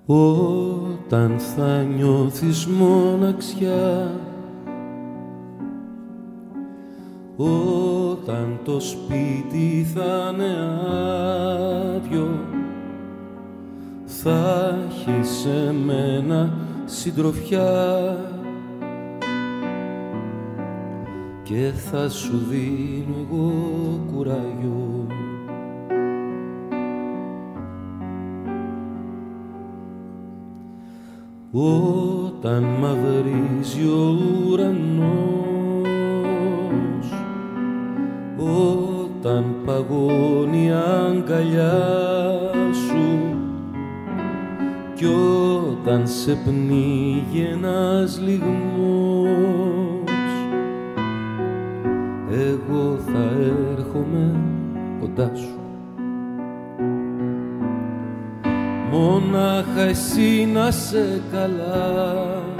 Όταν θα νιώθεις μοναξιά, όταν το σπίτι θα είναι άδειο, θα έχεις σε μένα συντροφιά και θα σου δίνω εγώ κουράγιο. Όταν μαυρίζει ο ουρανός, όταν παγώνει η αγκαλιά σου κι όταν σε πνίγει ένας λυγμός, εγώ θα έρχομαι κοντά σου. Μόναχα εσύ να σε καλά,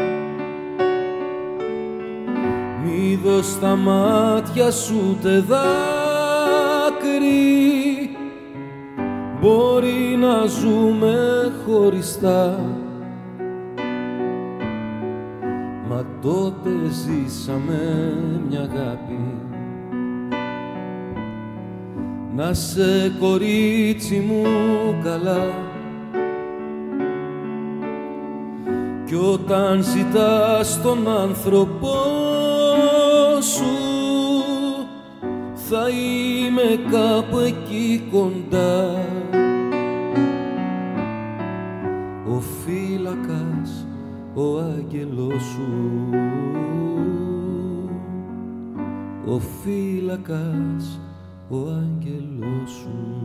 μη δω στα μάτια σου ούτε δάκρυ, μπορεί να ζούμε χωριστά, μα τότε ζήσαμε μια αγάπη. Να σε κορίτσι μου καλά, κι όταν ζητάς τον άνθρωπό σου, θα είμαι κάπου εκεί κοντά. Ο φύλακας, ο άγγελός σου, ο φύλακας, ο άγγελός σου.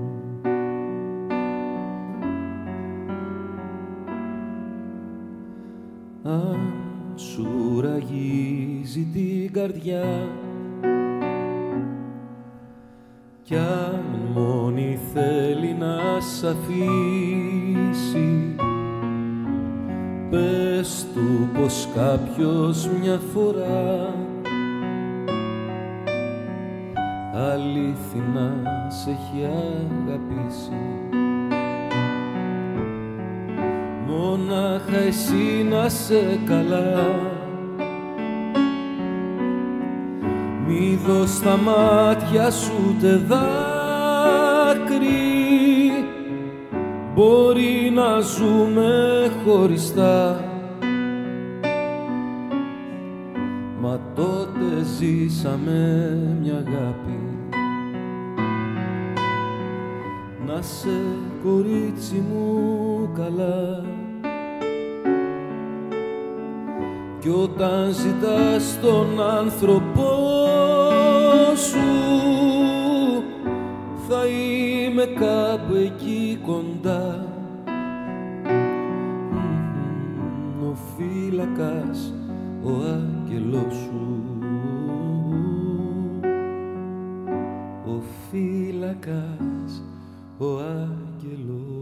Αν σου ραγίζει την καρδιά κι αν μόνη θέλει να σ' αφήσει, πες του πως κάποιος μια φορά αλήθινα σε έχει αγαπήσει. Μόναχα εσύ να σε καλά, μη δω στα μάτια σου ούτε δάκρυ, μπορεί να ζούμε χωριστά, μα τότε ζήσαμε μια αγάπη. Να σε κορίτσι μου καλά, κι όταν ζητάς τον άνθρωπό σου, θα είμαι κάπου εκεί κοντά. Ο φύλακας, ο άγγελός σου, ο φύλακας, ο άγγελος.